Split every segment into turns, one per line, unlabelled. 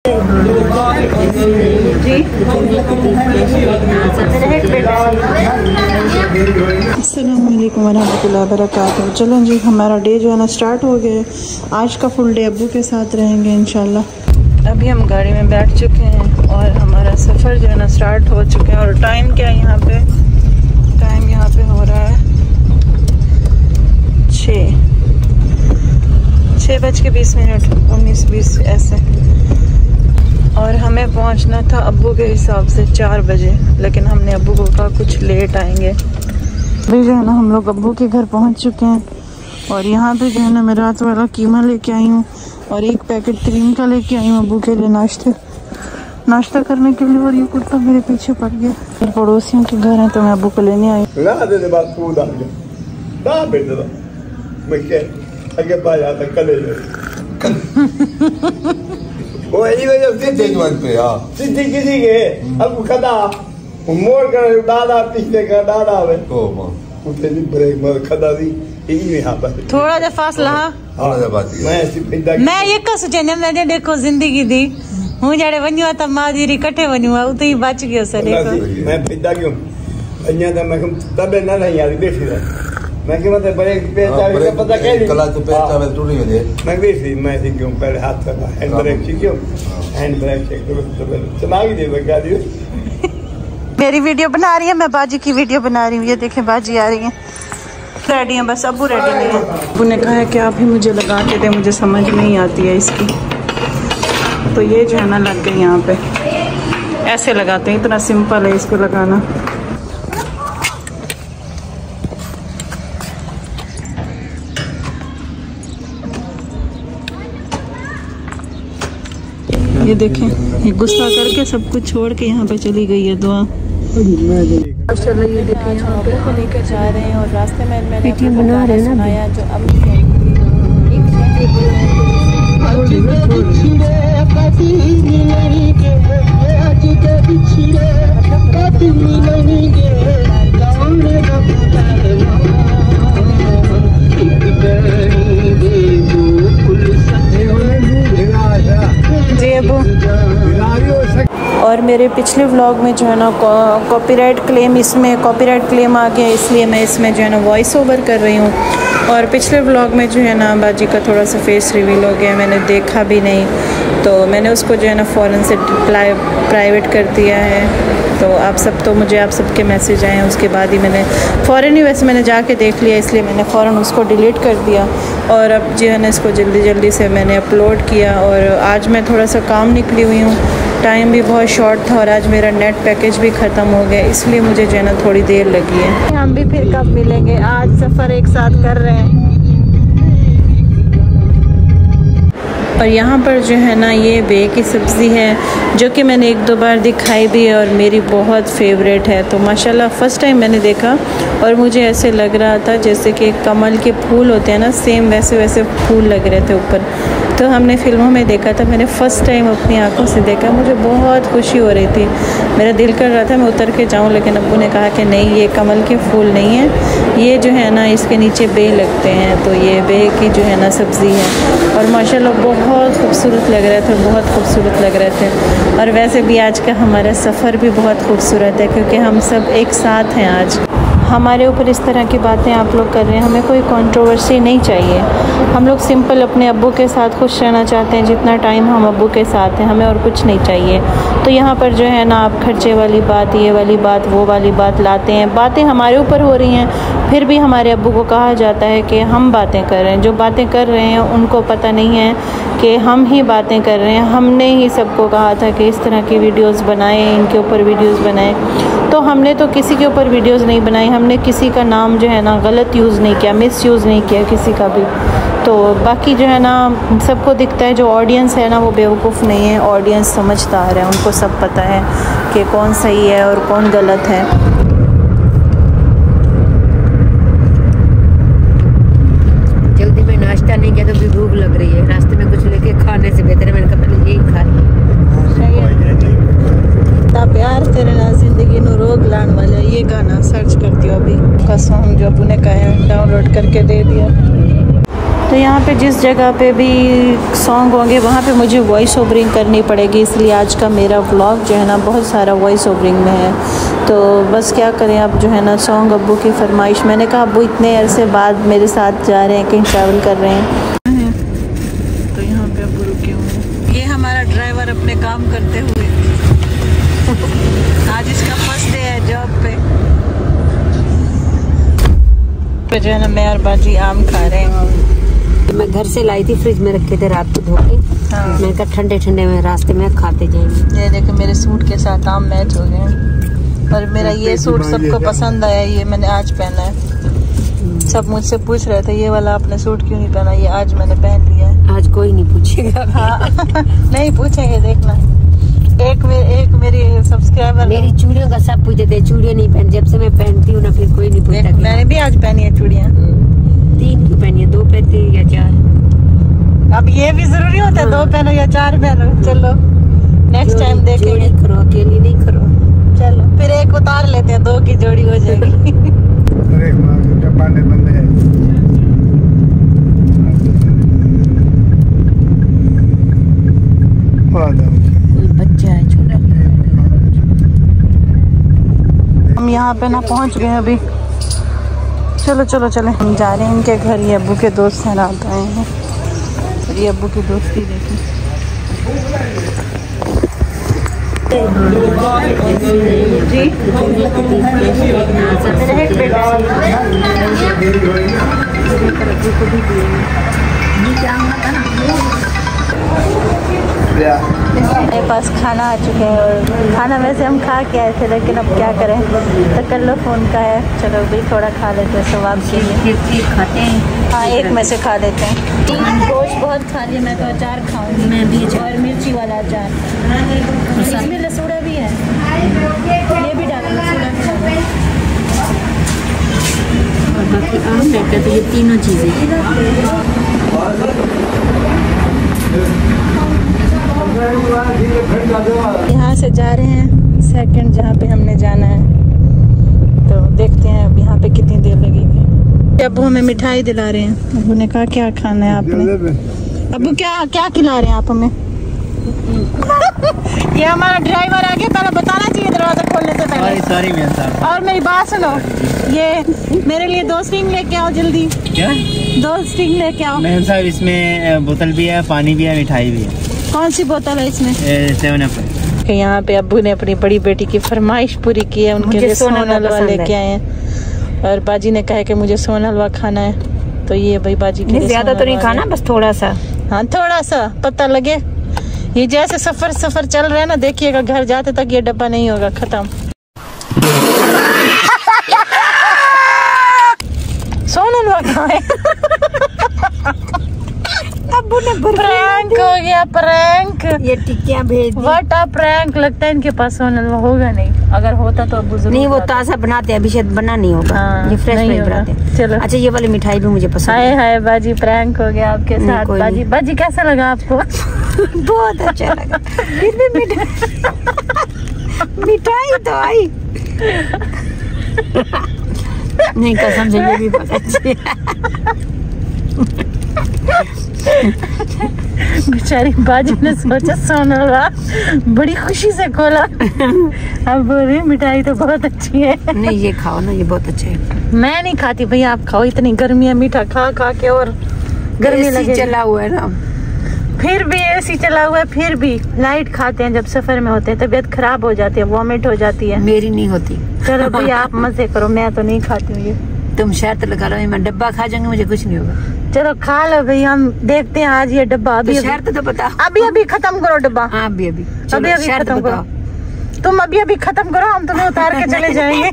अस्सलामुअलैकुम वरहमतुल्लाहि वबरकातुहू। चलें जी, हमारा डे जो है ना स्टार्ट हो गया है। आज का फुल डे अब्बू के साथ रहेंगे इंशाल्लाह। अभी हम गाड़ी में बैठ चुके हैं और हमारा सफ़र जो है ना स्टार्ट हो चुका है। और टाइम क्या है यहाँ पे? टाइम यहाँ पे हो रहा है 6:20 19:20 ऐसे। और हमें पहुंचना था अब्बू के हिसाब से 4 बजे, लेकिन हमने अब्बू को कहा कुछ लेट आएंगे। अभी जो है ना हम लोग अब्बू के घर पहुंच चुके हैं। और यहाँ पे जो है ना मैं रात वाला कीमा लेके आई हूँ और एक पैकेट क्रीम का लेके आई हूँ अब्बू के लिए नाश्ता करने के लिए। और ये कुत्ता मेरे पीछे पड़ गया। और पड़ोसियों के घर है तो मैं अब्बू को लेने आई।
वो मोड़ कर दादा पिछले का दादा ब्रेक खदा दी
थोड़ा जा फासला। मैं ये का सोचने मैंने देखो जिंदगी दी हूं जड़े वन्यो त माजीरी कठे वन्यो उते ही बच गयो सर। देखो
मैं फिदा क्यों अन्या तो मैं तबे ना नहीं यार देखी मैं कि मतलब ब्रेक पे चाबी पता क्या कला तो पे चाबी टूटी हो जाए। मैं भी मैं थी क्यों पहले हाथ का हैंड ब्रेक सीखो हैंड ब्रेक से तो चला ही दे बगा दियो।
मेरी वीडियो बना रही है, मैं बाजी की वीडियो बना रही हूँ। ये देखें बाजी आ रही है, रेडी है, बस अब्बू रेडी नहीं है। अब्बू ने कहा है कि आप ही मुझे लगा के दे, मुझे समझ नहीं आती है इसकी। तो ये जो है ना लग गई यहाँ पे, ऐसे लगाते हैं, इतना सिंपल है इसको लगाना। ये देखें, ये गुस्सा करके सब कुछ छोड़ के यहाँ पे चली गई है दुआ। चलो ये देखें यहाँ पे लेकर जा रहे हैं और रास्ते में मैंने बना रहे हैं सुनाया जो और मेरे पिछले व्लॉग में जो है ना कॉपीराइट क्लेम आ गया, इसलिए मैं इसमें जो है ना वॉइस ओवर कर रही हूँ। और पिछले व्लॉग में जो है ना बाजी का थोड़ा सा फेस रिवील हो गया, मैंने देखा भी नहीं, तो मैंने उसको जो है ना फ़ौरन से प्राइवेट कर दिया है। तो आप सबके मैसेज आए हैं, उसके बाद ही मैंने फ़ौरन ही वैसे मैंने जाके देख लिया, इसलिए मैंने फ़ौरन उसको डिलीट कर दिया। और अब जो है ना इसको जल्दी से मैंने अपलोड किया। और आज मैं थोड़ा सा काम निकली हुई हूँ, टाइम भी बहुत शॉर्ट था और आज मेरा नेट पैकेज भी ख़त्म हो गया, इसलिए मुझे जो है ना थोड़ी देर लगी है। हम भी फिर कब मिलेंगे, आज सफ़र एक साथ कर रहे हैं। और यहाँ पर जो है ना ये बे की सब्ज़ी है, जो कि मैंने 1-2 बार दिखाई भी है और मेरी बहुत फेवरेट है। तो माशाल्लाह फ़र्स्ट टाइम मैंने देखा और मुझे ऐसे लग रहा था जैसे कि कमल के फूल होते हैं ना, सेम वैसे फूल लग रहे थे ऊपर। तो हमने फ़िल्मों में देखा था, मैंने फ़र्स्ट टाइम अपनी आंखों से देखा, मुझे बहुत खुशी हो रही थी। मेरा दिल कर रहा था मैं उतर के जाऊं, लेकिन अब्बू ने कहा कि नहीं, ये कमल के फूल नहीं है, ये जो है ना इसके नीचे बे लगते हैं। तो ये बे की जो है ना सब्ज़ी है और माशाल्लाह बहुत खूबसूरत लग रहे थे, बहुत खूबसूरत लग रहे थे। और वैसे भी आज का हमारा सफ़र भी बहुत खूबसूरत है, क्योंकि हम सब एक साथ हैं। आज हमारे ऊपर इस तरह की बातें आप लोग कर रहे हैं, हमें कोई कंट्रोवर्सी नहीं चाहिए। हम लोग सिंपल अपने अब्बू के साथ खुश रहना चाहते हैं, जितना टाइम हम अब्बू के साथ हैं, हमें और कुछ नहीं चाहिए। तो यहाँ पर जो है ना आप खर्चे वाली बात, ये वाली बात, वो वाली बात लाते हैं। बातें हमारे ऊपर हो रही हैं, फिर भी हमारे अब्बू को कहा जाता है कि हम बातें कर रहे हैं। जो बातें कर रहे हैं उनको पता नहीं है कि हम ही बातें कर रहे हैं। हमने ही सबको कहा था कि इस तरह की वीडियोज़ बनाएं, इनके ऊपर वीडियोज़ बनाएं। तो हमने तो किसी के ऊपर वीडियोज़ नहीं बनाई, हमने किसी का नाम जो है ना गलत यूज़ नहीं किया, मिस यूज़ नहीं किया किसी का भी। तो बाकी जो है ना सबको दिखता है, जो ऑडियंस है ना वो बेवकूफ़ नहीं है, ऑडियंस समझदार है, उनको सब पता है कि कौन सही है और कौन गलत है।
जल्दी में नाश्ता नहीं किया तो भी भूख लग रही है, रास्ते में कुछ लेके खाने से बेहतर है मैंने कहा पहले यही खा ली।
प्यार तेरे ना जिंदगी नो रोग लाने वाला, ये गाना सर्च करती हूँ अभी। कसम जो अब्बू ने कहा है डाउनलोड करके दे दिया। तो यहाँ पे जिस जगह पे भी सॉन्ग होंगे वहाँ पे मुझे वॉइस ओवरिंग करनी पड़ेगी, इसलिए आज का मेरा व्लॉग जो है ना बहुत सारा वॉइस ओवरिंग में है। तो बस क्या करें, अब जो है ना सॉन्ग अब्बू की फरमाइश, मैंने कहा अब्बू इतने अरसे बाद मेरे साथ जा रहे हैं, कहीं ट्रैवल कर रहे हैं। तो यहाँ पे अब्बू रुके हुए हैं, ये हमारा ड्राइवर अपने काम करते हुए आज इसका फर्स्ट डे है जॉब पे जो है ना मैं और बाजी आम खा रहे हैं।
मैं घर से लाई थी, फ्रिज में रखे थे रात को धो के। मैंने कहा ठंडे ठंडे में रास्ते में खाते जाएंगे।
ये देखो मेरे सूट के साथ आम मैच हो गए, और मेरा ये सूट सबको पसंद आया, ये मैंने आज पहना है। सब मुझसे पूछ रहे थे ये वाला आपने सूट क्यों नहीं पहना, ये आज मैंने पहन लिया है।
आज कोई नहीं पूछेगा।
हाँ नहीं पूछेंगे, देखना। एक मेरी सब्सक्राइबर,
मेरी चूड़ियों का सब पूछते थे, चूड़ियाँ नहीं पहन, जब से मैं पहनती हूँ ना फिर कोई नहीं पूछता।
मैंने भी आज पहनी है चूड़ियाँ,
3 क्यों पहनी है, 2 पहनती या 4?
अब ये भी जरूरी होता है 2 पहनो या 4 पहनो। चलो नेक्स्ट टाइम देखेंगे।
करो, अकेली नहीं करो।
चलो फिर एक उतार लेते हैं, 2 की जोड़ी हो जाएगी।
बच्चा है छोटा।
हम यहाँ पे ना पहुँच गए अभी। चलो चलो चले, हम जा रहे हैं इनके घर। ये अब्बू के दोस्त हैं, रात आए हैं, और ये अब्बू की दोस्ती देखी। मेरे पास खाना आ चुका है, और खाना वैसे हम खा के आए थे, लेकिन अब क्या करें, तकल्लुफ़ फ़ोन का है। चलो भाई थोड़ा खा लेते हैं, सवाब के लिए
खाते हैं।
हाँ एक में से खा लेते हैं। गोश्त बहुत खा लिया, मैं तो अचार खाऊंगी।
मैं भी,
और मिर्ची वाला अचार, इसमें लसूड़ा भी है, ये भी डालो, लसूड़ा भी डालो।
और बाकी आम रहता है, तो ये तीनों चीज़ें।
यहाँ से जा रहे हैं सेकंड जहाँ पे हमने जाना है, तो देखते हैं अब यहाँ पे कितनी देर लगेगी। अब्बू हमें मिठाई दिला रहे हैं। अब्बू ने कहा क्या खाना है आपने? अब्बू क्या क्या खिला रहे हैं आप हमें? ये हमारा ड्राइवर आ गया, पहले बताना चाहिए दरवाजा खोलने से पहले।
सॉरी मैम साहब।
और मेरी बात सुनो, ये मेरे लिए 2 स्टिंग लेके आओ जल्दी।
क्या?
2 स्टिंग लेके आओ।
मैम साहब इसमें बोतल भी है, पानी भी है, मिठाई भी है।
कौन सी बोतल है इसमें?
7 अप।
यहाँ पे अब्बू ने अपनी बड़ी बेटी की फरमाइश पूरी की है, उनके लिए सोनल हलवा लेके आए हैं, और बाजी ने कहा कि मुझे सोनल हलवा खाना है, तो ये भाई बाजी के लिए
ज्यादा तो नहीं खाना, बस थोड़ा सा।
हाँ थोड़ा सा, पता लगे। ये जैसे सफर चल रहा है ना, देखिएगा घर जाते तक ये डब्बा नहीं होगा खत्म। सोनल हलवा खाए। अब्बू ने प्रैंक हो गया, प्रैंक।
ये टिक्कियाँ भेज दी।
What a prank. लगता है इनके पास सोनल हलवा होगा नहीं, अगर होता तो अब्बू जरूर।
नहीं, वो ताज़ा बनाते हैं, अभी शायद बना नहीं होगा।
हाँ,
ये फ्रेश बनाते हैं।
चलो
अच्छा, ये वाली मिठाई भी मुझे पसंद है।
हाय हाय बाजी, प्रैंक हो गया आपके साथ। बाजी बाजी कैसा लगा आपको?
बहुत अच्छा लगा। फिर भी मिठाई तो आई नहीं, कसम से ये भी बहुत अच्छी है।
बेचारी बाजी ने सोचा सोनल हलवा, बड़ी खुशी से खोला। अब बोल रही मिठाई तो बहुत अच्छी है।
नहीं, ये खाओ ना, ये बहुत अच्छा है।
मैं नहीं खाती भैया, आप खाओ। इतनी गर्मी है, मीठा खा खा के और गर्मी लगे।
चला हुआ है ना,
फिर भी एसी चला हुआ है, फिर भी लाइट खाते हैं जब सफर में होते हैं, तबीयत खराब हो जाती है, वॉमिट हो जाती है।
मेरी नहीं होती।
चलो भैया आप मजे करो, मैं तो नहीं खाती हूँ ये।
तुम शर्त लगा लो, मैं डब्बा खा जाऊंगी, मुझे कुछ नहीं होगा।
चलो खा लो भाई, हम देखते हैं आज ये डब्बा। अभी
तो शर्त तो बताओ।
अभी खत्म करो डब्बा।
अभी
खत्म करो। तुम अभी खत्म करो, हम तुम्हें उतार के चले जाएंगे।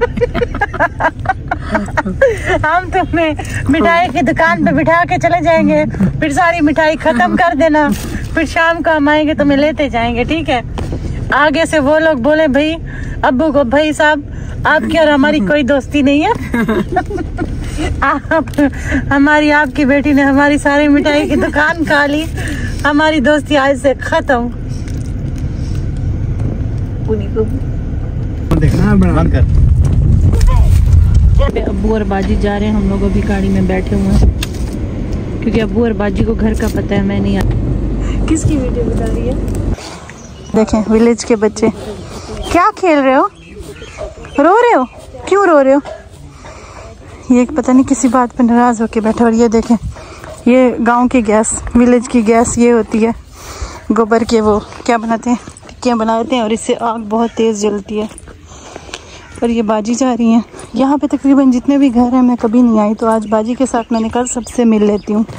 हम तुम्हें मिठाई की दुकान पे बिठा के चले जाएंगे, फिर सारी मिठाई खत्म कर देना, फिर शाम को हम आएंगे तुम्हें लेते जाएंगे, ठीक है? आगे से वो लोग बोले भाई अब्बू को, भाई साहब आपकी और हमारी कोई दोस्ती नहीं है। आप हमारी आपकी बेटी ने हमारी सारी मिठाई की दुकान खा ली, हमारी दोस्ती आज से खत्म।
देखना बंद कर।
अब्बू और बाजी जा रहे हैं, हम लोग अभी गाड़ी में बैठे हुए हैं क्योंकि अब्बू और बाजी को घर का पता है, मैं नहीं किसकी वीडियो बता रही है। देखें विलेज के बच्चे क्या खेल रहे हो, रो रहे हो, क्यों रो रहे हो? ये पता नहीं किसी बात पर नाराज होके बैठे। और ये देखें ये गांव की गैस, विलेज की गैस ये होती है, गोबर के वो क्या बनाते हैं, टिक्कियाँ बनाते हैं और इससे आग बहुत तेज़ जलती है। और ये बाजी जा रही हैं। यहाँ पे तकरीबन जितने भी घर हैं मैं कभी नहीं आई, तो आज बाजी के साथ मैंने कल सबसे मिल लेती हूँ।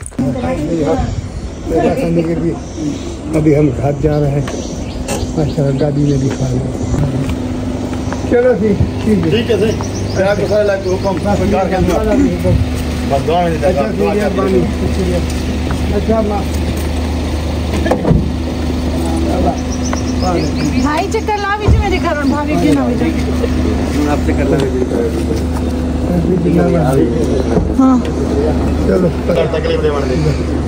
अभी हम घर जा रहे हैं, अच्छा गाड़ी में भी खा रहे हैं। चलो ठीक है सर, आपको सारा लाख हुक्म सरकार के अंदर बस दुआ में देता हूं। अच्छा
भाई चक्कर ला भी मेरे घर और भाभी के ना भी
आपसे कर लेंगे।
हाँ
चलो तकलीफ दे वाले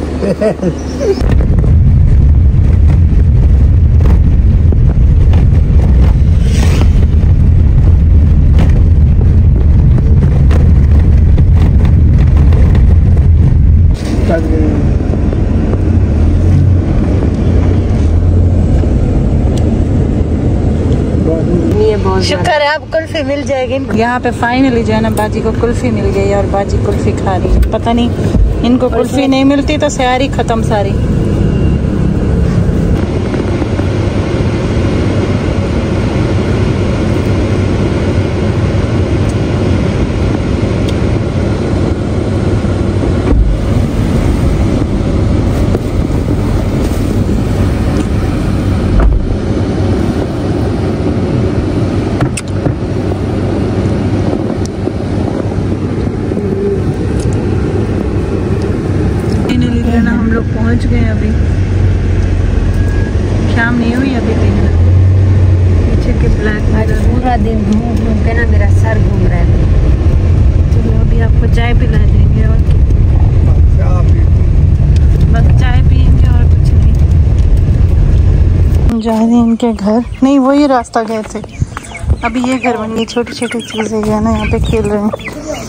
शुक्र है अब कुल्फी मिल जाएगी।
यहाँ पे फाइनली जो है ना बाजी को कुल्फी मिल गई और बाजी कुल्फी खा रही है। पता नहीं इनको कुल्फी नहीं मिलती तो सारी खत्म सारी। पहुंच गए अभी, शाम नहीं हुई अभी तक। पीछे के ब्लैक
पूरा दिन घूम घूम के ना मेरा सर घूम रहा है।
चलो अभी आपको चाय पिला देंगे और बस चाय पियेंगे और कुछ नहीं। जा रहे हैं इनके घर, नहीं वही रास्ता गए थे, अभी ये घर बन गई। छोटी छोटी चीजें है ना यहाँ पे खेल रहे हैं।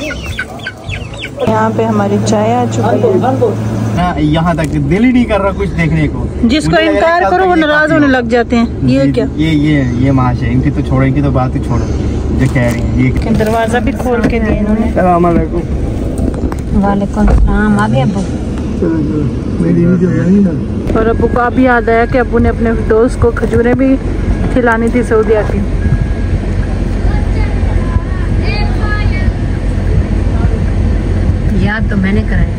यहाँ पे हमारी चाय आ चुकी है।
यहाँ तक दिल ही नहीं कर रहा कुछ देखने को।
जिसको इनकार करो वो नाराज होने लग जाते हैं। ये क्या
ये महाशय इनकी तो छोड़ो, इनकी तो बात ही छोड़ो जो कह रही है। ये
दरवाजा भी खोल के दिए इन्होंने।
वालेकुम सलाम। आ गए अब्बू?
और अब्बू को अभी याद आया कि अब्बू ने अपने दोस्त को खजूरें भी खिलानी थी सऊदीया की।
याद तो मैंने कराया।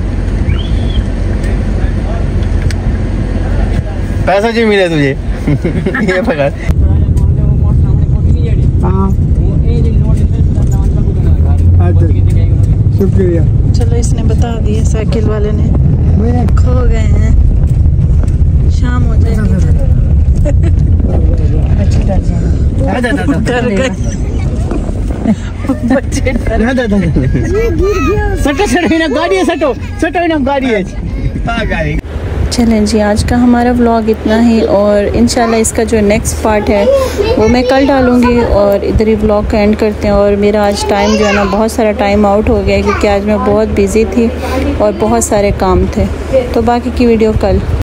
पैसा जी मिले तुझे ये पकड़।
शुक्रिया।
चलो इसने बता दिया, साइकिल वाले ने। खो गए हैं, शाम हो जाएगी। डर गए बच्चे। चलें जी, आज का हमारा व्लॉग इतना ही और इंशाल्लाह इसका जो नेक्स्ट पार्ट है वो मैं कल डालूँगी। और इधर ही व्लॉग का एंड करते हैं। और मेरा आज टाइम जो है ना बहुत सारा टाइम आउट हो गया क्योंकि आज मैं बहुत बिज़ी थी और बहुत सारे काम थे। तो बाकी की वीडियो कल।